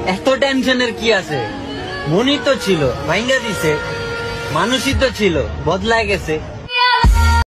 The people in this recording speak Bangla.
এত টেনশনের কি আছে? মনই তো ছিল, ভাঙ্গা দিছে। মানুষই তো ছিল, বদলায় গেছে।